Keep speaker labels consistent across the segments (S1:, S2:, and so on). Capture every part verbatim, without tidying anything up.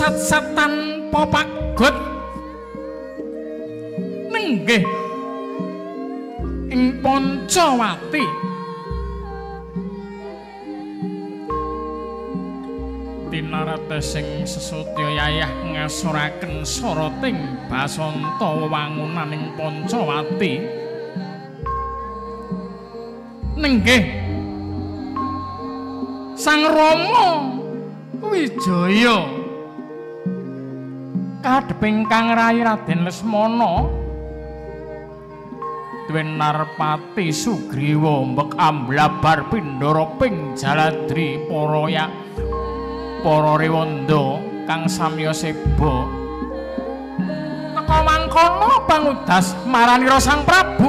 S1: sat-sat tanpa pagot nenggih ing Pancawati tinarate sing sesutya yayah ngasuraken soroting basanta wewangunan ing Pancawati nenggih Sang Rama Wijaya kadheping Kang Rai Raden Lesmana Dwen Narpati Sugriwa mbek amblabar pindhara ping Jaladri para ya para rewanda kang samya seba teka mangkono pangudas maranira Sang Prabu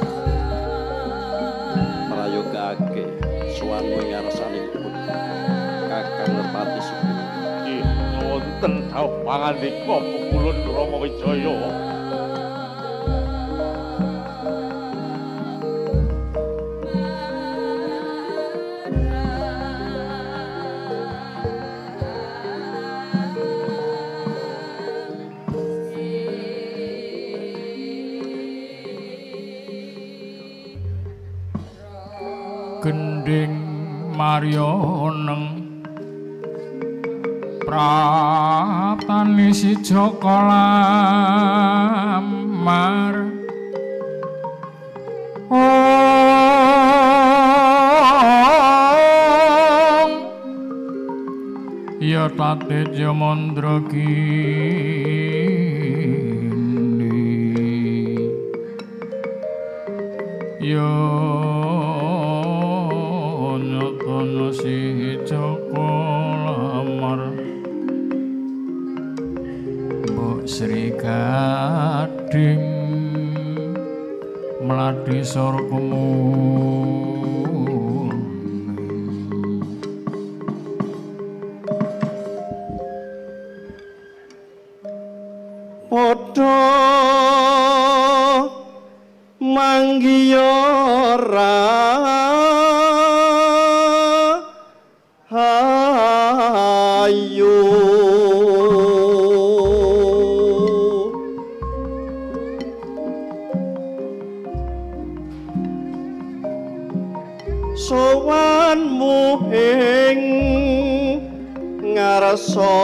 S2: prayogake suwanmu ing ngarsanipun Kakang Narpati Sugriwa
S3: nggih wonten dawuh pangandika Pukulun Rama Wijaya
S1: gending maryaneng praptani si Jaka lamar Om ya tate jamandra kini ya nyatana si Jaka lamar Mbok Sri Gading mladi sarkemuni
S2: padha manggiya rahayu sowanmu ing ngarsa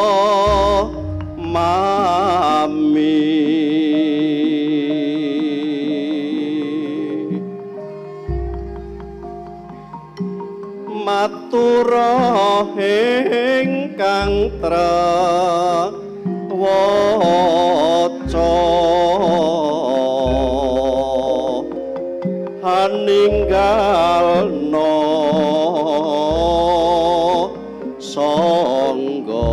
S2: mami matura ingkang trewaca haninggalna sangga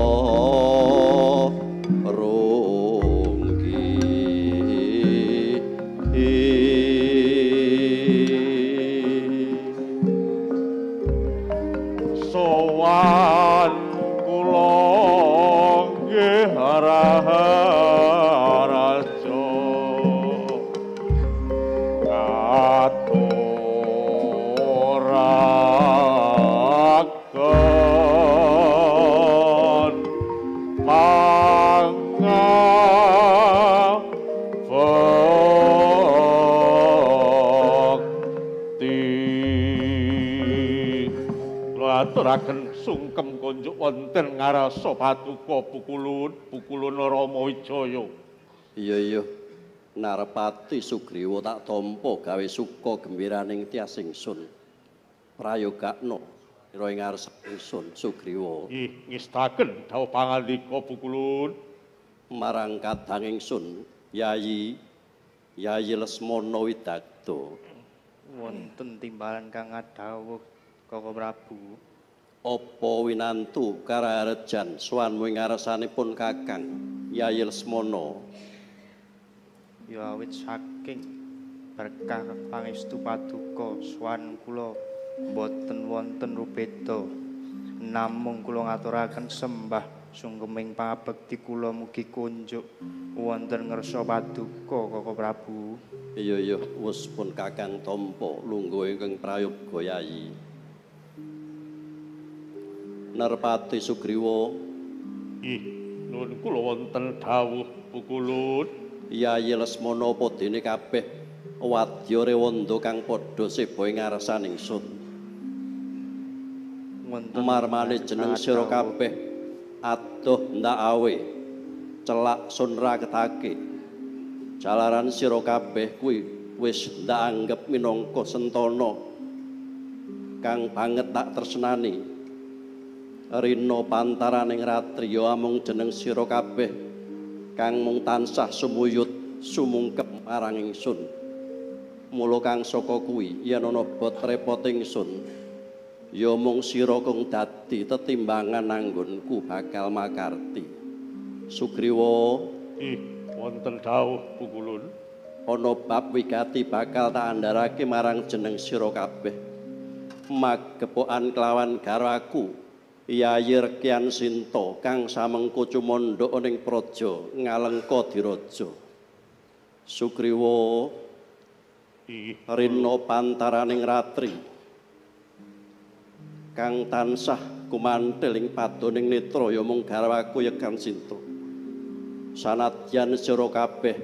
S3: sowan kula nggih raja katuraken pangabekti aturaken sungkem kunjuk wonten ngarasa Paduka Pukulun Pukulun Rama Wijaya.
S2: Iya iya Narpati Sugriwa tak tampa gawe suka gembiraning tias ingsun. Prayogakna ira ing ngarsa ingsun Sugriwa.
S3: Nggih ngestaken dawuh pangandika Pukulun
S2: marang kadang ingsun Yayi Yayi Lesmana Widagta.
S4: Wonten timbalan kang adhawuh Kaka Prabu.
S2: Apa winantu kararejan swanmu ing ngarsanipun Kakang Yayi Lesmana?
S4: Ya awit saking berkah pangestu Paduka swan kula boten wonten rubeda. Namung kula ngaturaken sembah sungkeming pangabekti kula mugi kunjuk wonten ngersa Paduka Kaka Prabu.
S2: Iya iya wis pun Kakang tampa lungguh ingkang prayoga Yayi. Narpati Sugriwa
S3: nggih Nun kula wonten dawuh Pukulun.
S2: Yayi Lesmana apa dene kabeh wadya rewanda kang padha seba ing ngarsaning ingsun. Marmane jeneng sira kabeh adoh ndak awe celak sun raketake. Jalaran sira kabeh kuwi wis ndak anggep minangka sentana kang banget tak tresnani. Rina pantaraning ratriya amung jeneng sira kabeh kang mung tansah sumuyut sumungkep marang ingsun. Mula kang saka kuwi yen ana bot repot ingsun ya mung sira kang dadi tetimbangan anggonku bakal makarti. Sugriwa,
S3: ih wonten dawuh Pukulun.
S2: Ana bab wigati bakal tak andharake marang jeneng sira kabeh. Magepokan kelawan garwaku Yayi Rekyan Sinta kang samengko cumandha ning praja Ngalengka Diraja. Sugriwa, rina pantaraning ratri kang tansah kumanthil ing padoning netra ya mung garwaku Rekyan Sinta. Sanadyan sira kabeh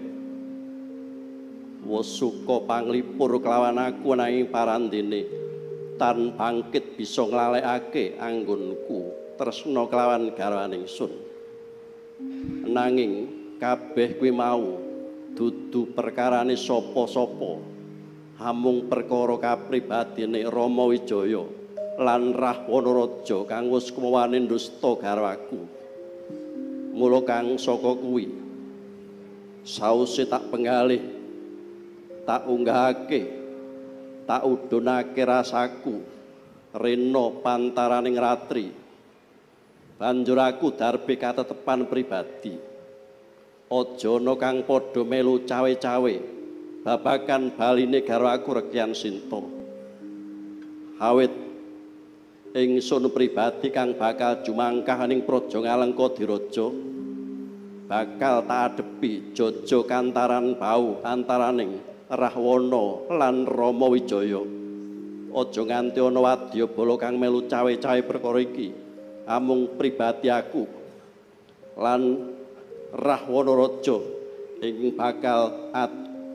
S2: wasuka panglipur kelawan aku nanging parandene tan bangkit bisa nglalekake anggonku tresna kelawan garwaning sun. Nanging kabeh kuwi mau dudu perkarane sapa-sapa, hamung perkara kapribadine Rama Wijaya lan Rahwana Raja kang wis kuwane ndusta garwaku. Mula kang saka kuwi sause tak penggalih tak unggahake tak udunake rasaku rena pantaraning ratri. Banjur aku darbe katetepan pribadi. Aja ana kang padha melu cawe-cawe babagan baline garwaku Rekyan Sinta. Awit ingsun pribadi kang bakal jumangkah ning praja Ngalengka Diraja bakal tak adepi jaja kantaran bau antaraning Rahwana lan Rama Wijaya. Aja nganti ana wadyabala kang melu cawe-cawe perkara iki. Amung pribadi aku lan Rahwana Raja ing bakal at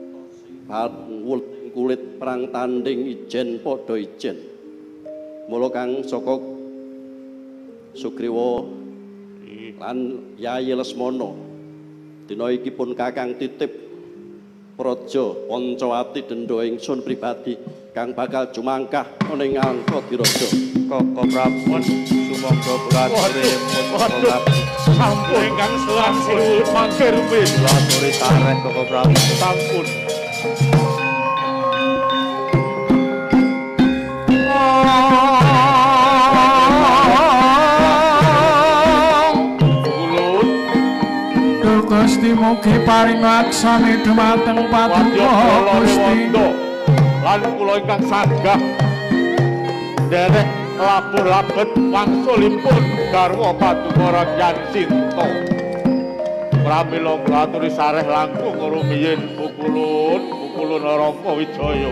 S2: kulit perang tanding ijen padha ijen. Mula kang saka Sugriwa lan Yayi Lesmana dina iki pun kakang titip praja Pancawati dendha ingsun pribadi kang bakal jumangkah ning Ngalengka Diraja.
S4: Koko Prabu sumangga pratere
S3: Waduh, sampun ingkang selangkung mangke rumiyin.
S4: Laturi tareh Koko Prabu.
S3: Sampun.
S1: Gusti mugi paring laksane dumateng Paduka Gusti.
S3: Lan kula ingkang sanggah derek lapur labet wangsulipun garwa Paduka Rekyan Sinta. Pramila kula aturi sareh langkung rumiyin Pukulun, Pukulun Rama Wijaya.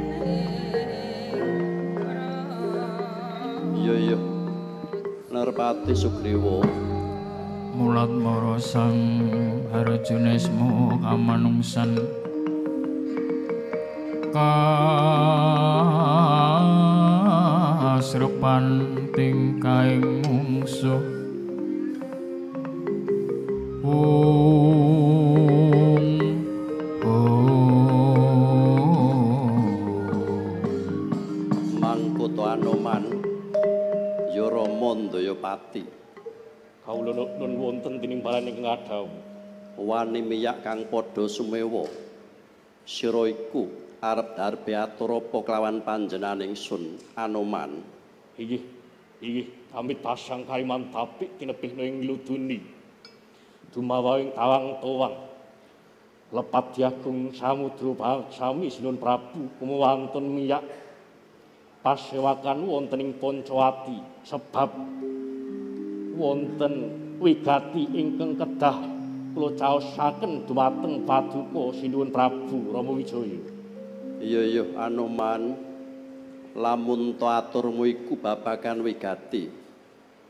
S2: Iya iya. Narpati Sugriwa.
S1: Mulat mara sang Harjunesmu kamanungsan kasrepan tingkaing mungsuh ung
S2: Mangkuto Anoman ya Rama Ndayapati.
S3: Kawula nun wonten tinimbalan ingkang adhawu.
S2: Wani miyak kang padha sumewa. Sira iku arep darbe atur apa kelawan panjenengan ingsun Anoman?
S3: Inggih, inggih, amit pasang kaliman tapik kinepihna ing luduni. Dumawa ing tawang towang. Lepat diagung samudra sami Sinun Prabu kumawonten miyak pasewakan wonten ing Pancawati sebab wonten wigati ingkang kedah kula caosaken dumateng Paduka Sinuwun Prabu Rama Wijaya.
S2: Iya iya Anoman, lamun to aturmu iku babagan wigati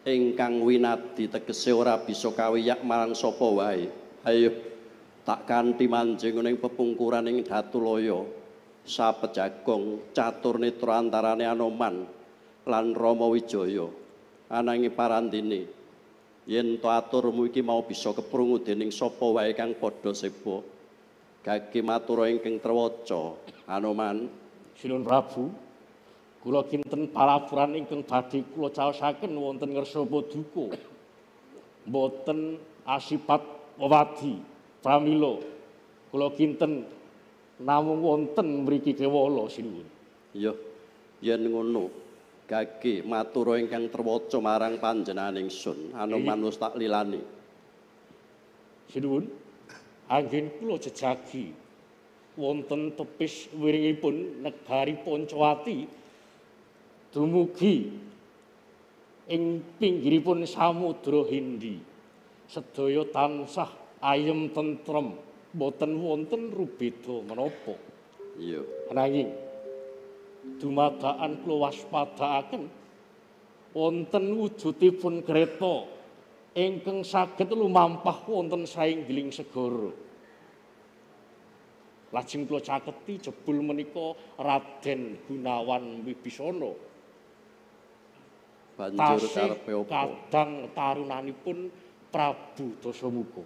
S2: ingkang winadi tegese ora bisa kawiyak marang sapa wae. Ayo tak kanthi manjing ning pepungkuran ing Datulaya sapejagong catur netra antarane Anoman lan Rama Wijaya. Ananging parandene yen to aturmu iki mau bisa keprungu dening sapa wae kang padha seba. Gage matura ingkang trewaca Anoman.
S3: Sinuwun Prabu, kula kinten palapuran ingkang badhe kula caosaken wonten ngersa Paduka. Mboten asipat wewadi pramila kula kinten namung wonten mriki kewala sinuwun.
S2: Iya, yen ngono, gage matura ingkang trewaca marang panjenenganing sun. Anoman wis tak lilani.
S3: Sinuwun, anggen kula jejagi wonten tepis wiringipun negari Pancawati dumugi ing pinggiripun Samudra Hindi. Sedaya tansah ayem tentrem, boten wonten rubeda menapa.
S2: Iya.
S3: Nanging dumadakan kula waspadaaken wonten wujudipun kreta ingkang saged lumampah wonten saenggiling segara. Lajeng kula caketi jebul menika Raden Gunawan Wibisana.
S2: Banjur karepe apa?
S3: Kadang tarunanipun Prabu Dasamuka.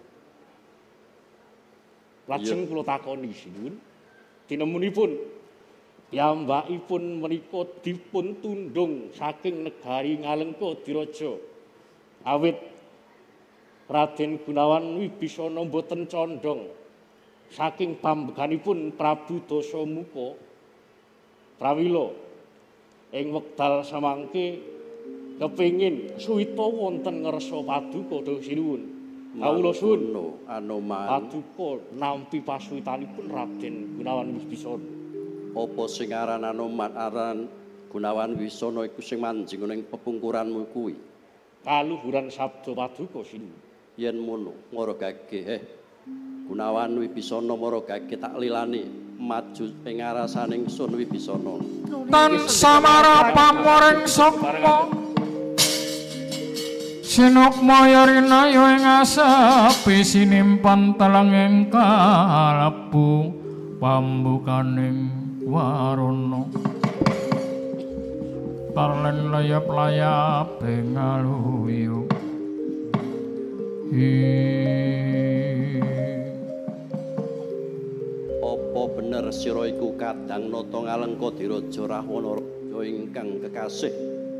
S3: Lajeng kula takoni sinuwun, tinemunipun piyambakipun menika dipun tundung saking negari Ngalengka Diraja. Awit Raden Gunawan Wibisana boten condong saking pambeganipun Prabu Dasamuka. Pramila ing wekdal samangke kepingin suwita wonten ngersa Paduka dhateng sinuwun. Kawula suwun
S2: Anoman.
S3: Paduka nampi pasuwitanipun Raden Gunawan Wibisana.
S2: Apa sing aran Anoman aran Gunawan Wibisana iku sing manjing ning pepungkuranmu kuwi?
S3: Kaluhuran sabda Paduka sinuwun.
S2: Yen ngono, ngoro gage eh Gunawan Wibisana mara gage tak lilani maju ing arasaning Sun Wibisana.
S1: Tan samara pamoring sukma sinukmaya rinayo ing asepi sinimpan telenging kalebu pambukaning warana. Tarlen layap-layap bengaluyu
S2: Apa bener sira iku kadang nata Ngalengka Diraja Rahwana Raja ingkang kekasih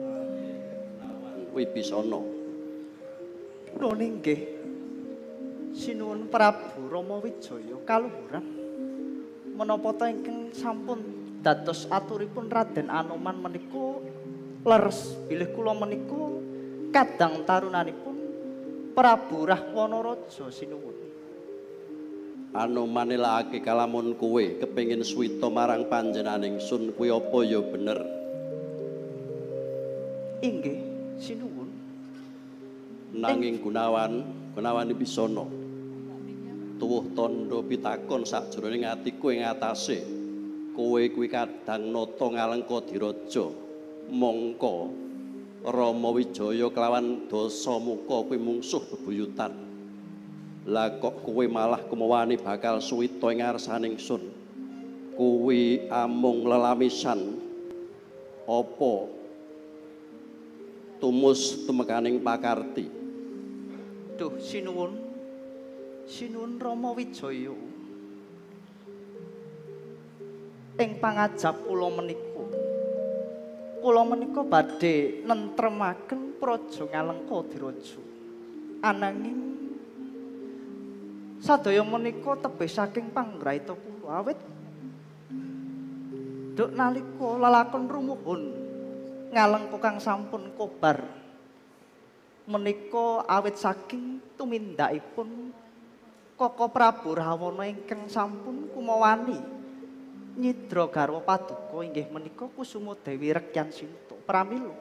S2: Wibisana?
S5: Nun inggih sinuwun Prabu Rama Wijaya kaluhuran menapa ta ingkang sampun dados aturipun Raden Anoman menika leres bilih kula menika kadang tarunanipun Prabu Rahwana Raja sinuwun.
S2: Anoman nelakake kalamun kowe kepengin suwita marang panjenenganing Sun kuwi apa ya bener?
S5: Inggih sinuwun.
S2: Nanging Gunawan, Gunawan Wibisana tuwuh tandha pitakon sakjroning atiku ing atase kowe kuwi kadang nata Ngalengka Diraja. Mongko Rama Wijaya kelawan Dasamuka kuwi mungsuh bebuyutan. Lah kok kowe malah kumawani bakal suwita ing ngarsaning Sun. Kuwi amung lelamisan apa tumus tumekaning pakarti?
S5: Duh sinuwun. Sinuwun Rama Wijaya. Ing pangajap kula menika kula menika badhe nentremaken praja Ngalengka Diraja. Ananging sadaya menika tebih saking panggraita kula awit duk nalika lelakon rumuhun Ngalengka kang sampun kobar menika awit saking tumindakipun Koko Prabu Rahwana ingkang sampun kumawani nyidra garwa Paduka inggih menika Kusuma Dewi Rekyan Sinta. Pramila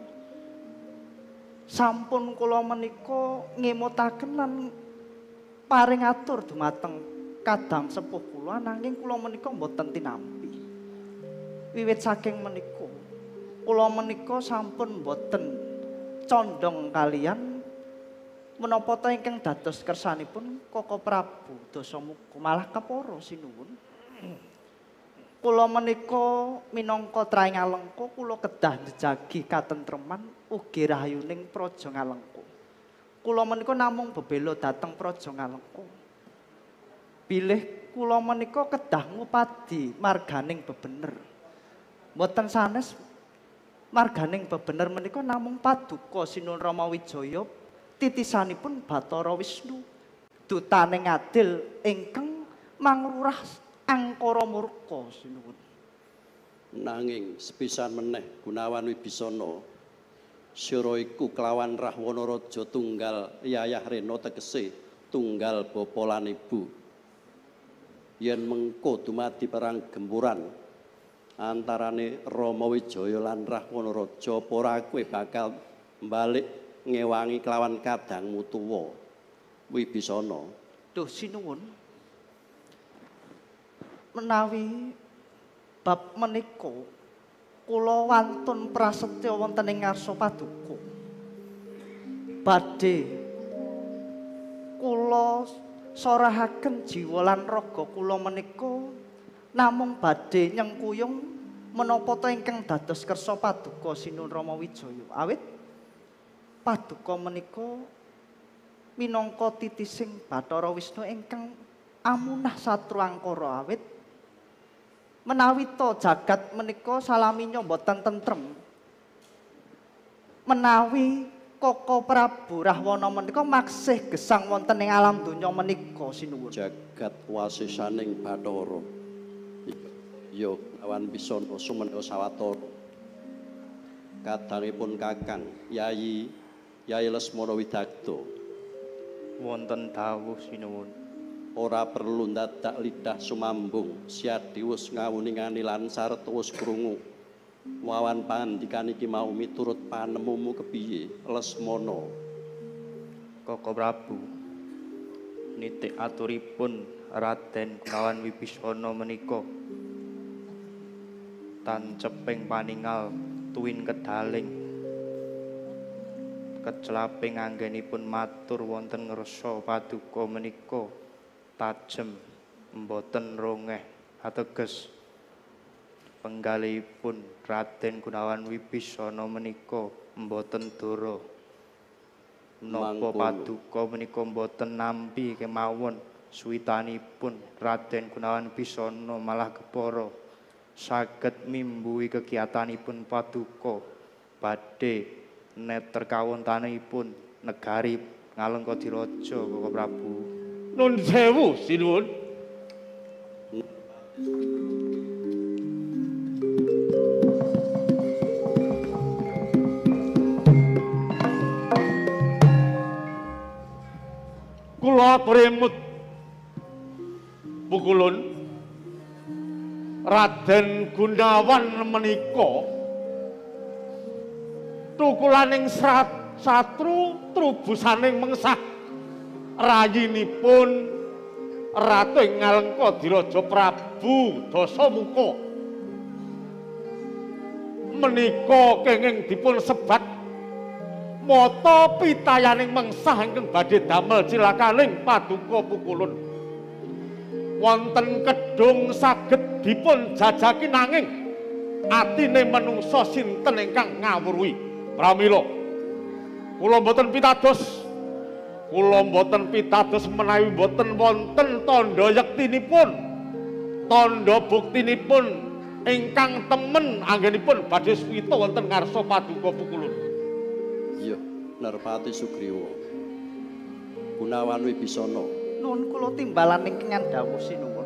S5: sampun kula menika ngemutaken lan paring atur dumateng kadang sepuh kula nanging kula menika mboten tinampi. Wiwit saking menika kula menika sampun mboten condong kalian menapa ta ingkang dados kersanipun Koko Prabu Dasamuka malah kepara sinuwun. Kula menika minangka traing Alengka kula kedah njejagi katentreman ugi rahayuning Praja Ngalengka. Kula menika namung bebela dhateng Praja Ngalengka. Bilih kula menika kedah ngupadi marganing bebener. Mboten sanes marganing bebener menika namung paduka Sinuwun Rama Wijaya titisanipun Bathara Wisnu dutaning adil ingkang mangrurah angkara murka sinuwun.
S2: Nanging sepisan meneh Gunawan Wibisana sira iku kelawan Rahwana Raja tunggal Yayah Rena tegese tunggal bapa lan ibu. Yen mengko dumadi perang gempuran antarane Rama Wijaya lan Rahwana Raja apa ora kowe bakal balik ngewangi kelawan kadangmu tuwa Wibisana.
S5: Duh sinuwun. Menawi bab menika kula wantun prasetya wonten ing ngarsa paduka. Badhe kula sorahaken jiwa lan raga kula menika namung badhe nyengkuyung menapa ta ingkang dados kersa paduka Sinuwun Rama Wijaya. Awit paduka menika minangka titising Bathara Wisnu ingkang amunah satru angkara awit menawi to jagat menika salaminya boten tentrem. Menawi Koko Prabu Rahwana menika maksih gesang wonten ing alam donya menika sinuwun.
S2: Jagat wasisaning Bathara. Ya awan Bisana sumena sawatara. Kadangipun Kakang Yayi Yayi Lesmana Widagta.
S4: Wonten dawuh sinuwun.
S2: Ora perlu ndadak lidah sumambung, siadi wis ngawuningani lan sarta wis krungu. Wawan pangandikan iki mau miturut panemumu kepiye, Lesmana?
S4: Koko Prabu, nitik aturipun Raden Gunawan Wibisana menika tanceping paningal tuwin kedaling kecelaping anggenipun matur wonten ngersa paduka menika tajem mboten rongeh ateges penggalipun Raden Gunawan Wibisana menika mboten dara menapa paduka menika mboten nampi kemawon suwitanipun Raden Gunawan Wibisana malah kepara saged mimbuhi kegiatanipun paduka badhe neter kawontenanipun negari Ngalengkadiraja Koko Prabu.
S3: Nun sewu sinuwun. Kula premut pukulun Raden Gunawan menika tukulaning serat satru trubusaning mengsah rayinipun Ratu ing Ngalengkadiraja Prabu Dasamuka menika kenging dipun sebat mata pitayaning mengsah ingkang badhe damel cilakaning paduka pukulun wonten kedung saged dipun jajaki nanging atine manungsa sinten ingkang ngawruhi pramila kula mboten pitados kula mboten pitados menawi mboten wonten tandha yektinipun tandha buktinipun ingkang temen anggenipun badhe swita wonten ngarsa paduka pukulun.
S2: Iya, Narpati Sugriwa. Gunawan Wibisana.
S5: Nuwun kula timbalan ingkang dawuh sinuwun.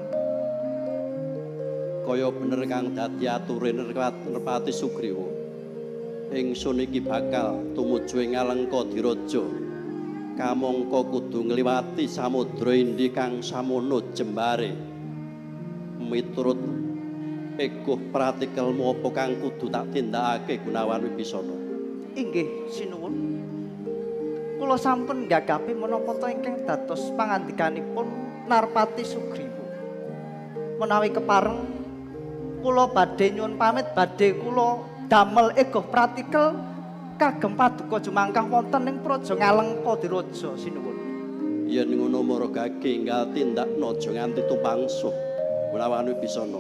S2: Kaya bener kang dadi ature Narpati Sugriwa. Ingsun iki bakal tumuju ing Ngalengkadiraja. Kamangka kudu ngliwati samudra Indi kang samono jembare. Miturut eguh pratikelmu apa kang kudu tak tindakake Gunawan Wibisana?
S5: Inggih sinuwun. Kula sampun nggagapi menapa ta ingkang dados pangandikanipun Narpati Sugriwa. Menawi kepareng kula badhe nyuwun pamit badhe kula damel eguh pratikel kagem paduka jumangkah wonten ing Praja Ngalengka Diraja sinuwun.
S2: Yen ngono mara gage enggal tindakna aja nganti tumpangsuh. Gunawan Wibisana.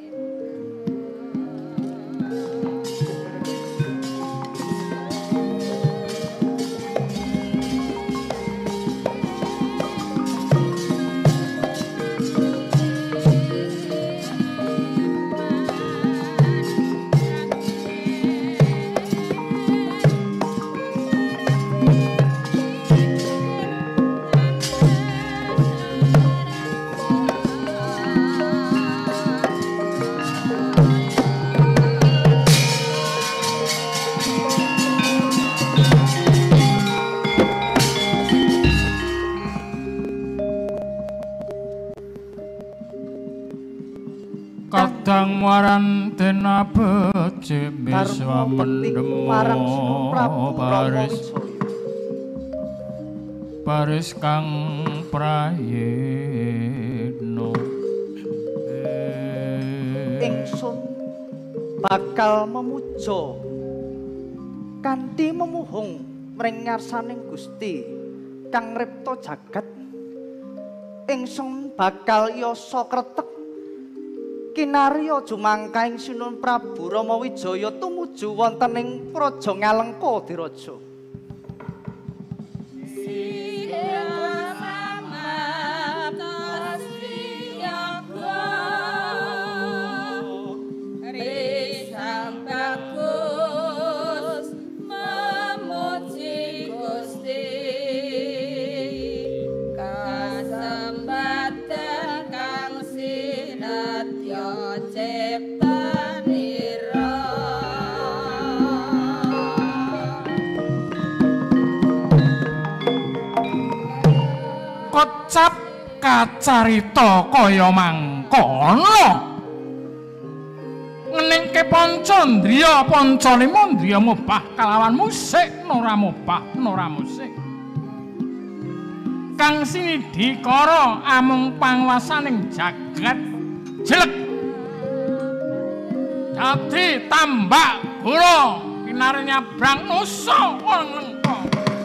S1: Kadang waran dena becik biswa mendemo baris baris kang prayitno
S5: ingsun bakal memuja kanthi memuhung mring ngarsaning Gusti kang ngripta jagat. Ingsun bakal yasa kretek kinarya jumangkaing Sinuhun Prabu Rama Wijaya tumuju wonten ing Praja Ngalengka Diraja.
S1: Kocap kacarita kaya mangkono ngeningke Pancandriya Pancalima mubah kalawan musik nora mubah nora musik kang sinidhikara amung panguwasaning jagat jelek dadi tambak gula kinare nyabrang nusa Ngalengka.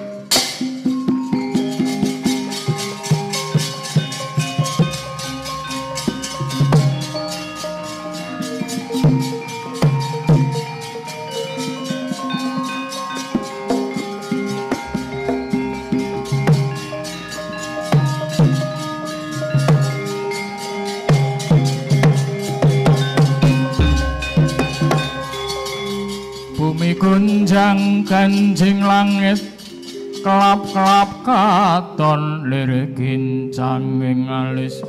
S1: Bumi gunjang kanjing langit kelap-kelap katon lirik gincang ing alis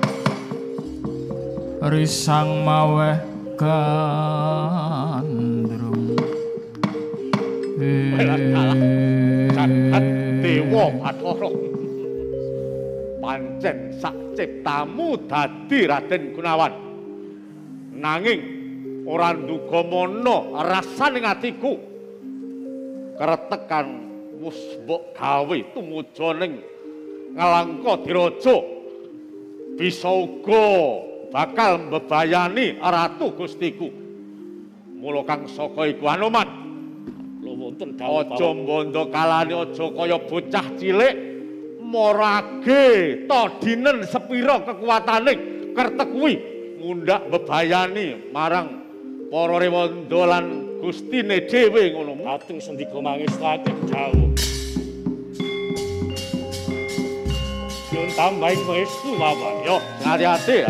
S1: risang maweh gandrung
S3: Jagat Dewa Bathara pancen sak ciptamu dadi Raden Gunawan nanging ora nduga mono rasaning atiku kretekan wis mbok gawe tumuju ning Ngalengka Diraja bisa uga bakal mbebayani ratu Gustiku. Mula kang saka iku Anoman lho wonten dawuh aja mbondo kalane aja kaya bocah cilik morage to dinen sepira kekuwataning kertek kuwi mundak bebayani marang para rewanda lan Gustine dhewe ngono. Kateng sendika mangestake dawuh. Yen tambahin westu mawon yo hati-hati.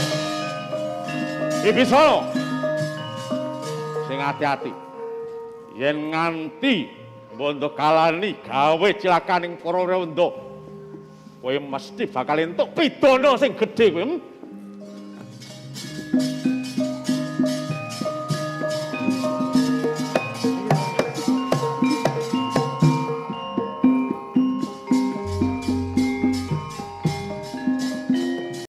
S3: Wibisana sing ati-ati yen nganti bondo kalani gawe cilakaning para rewondo, kowe mesti bakal entuk pidana sing gedhe kowe.